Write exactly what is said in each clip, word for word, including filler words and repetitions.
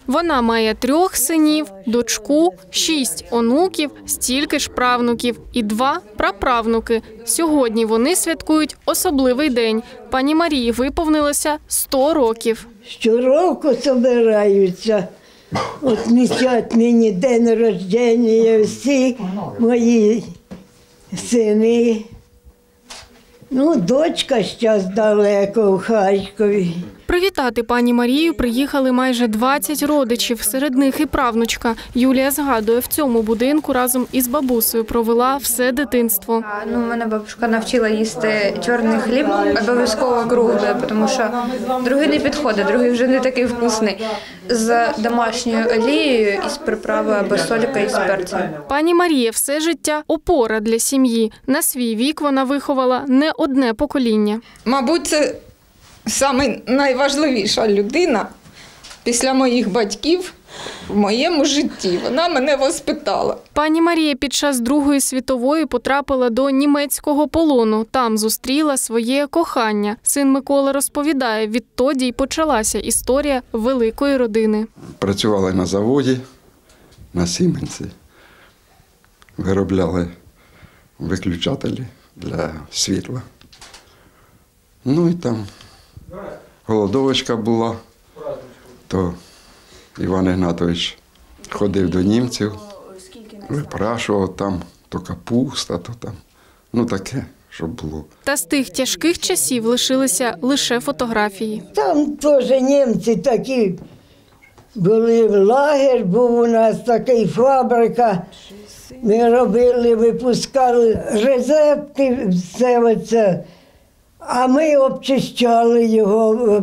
Вона має трьох синів, дочку, шість онуків, стільки ж правнуків і два праправнуки. Сьогодні вони святкують особливий день. Пані Марії виповнилося сто років. Щороку збираються, відмічати мені день народження, всі мої сини. Ну, дочка зараз далеко в Харкові. Привітати пані Марію приїхали майже двадцять родичів, серед них і правнучка. Юлія згадує, в цьому будинку разом із бабусею провела все дитинство. Ну, мене бабушка навчила їсти чорний хліб, обов'язково круглий, тому що другий не підходить, другий вже не такий вкусний. З домашньою олією із приправою або солькою із перцем. Пані Марія все життя – опора для сім'ї. На свій вік вона виховала не одне покоління. Мабуть, це саме найважливіша людина після моїх батьків в моєму житті. Вона мене воспитала. Пані Марія під час Другої світової потрапила до німецького полону. Там зустріла своє кохання. Син Микола розповідає, відтоді й почалася історія великої родини. Працювали на заводі, на Сіменсі. Виробляли виключателі для світла. Ну і там голодовочка була, то Іван Ігнатович ходив до німців, випрашував там то капуста, то там, ну таке, щоб було. Та з тих тяжких часів лишилися лише фотографії. Там теж німці такі були, лагер був у нас, така фабрика. Ми робили, випускали рецепти, все оце. А ми обчищали його,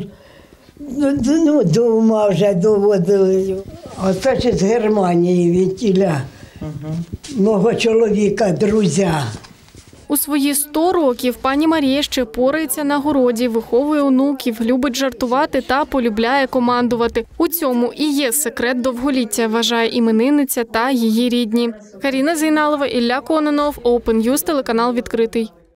ну, до ума вже доводили його. Оце ж з Германії від тіля, мого чоловіка, друзі. У свої сто років пані Марія ще порається на городі, виховує онуків, любить жартувати та полюбляє командувати. У цьому і є секрет довголіття, вважає іменинниця та її рідні. Каріна Зейналова, Ілля Кононов, Open News, телеканал «Відкритий».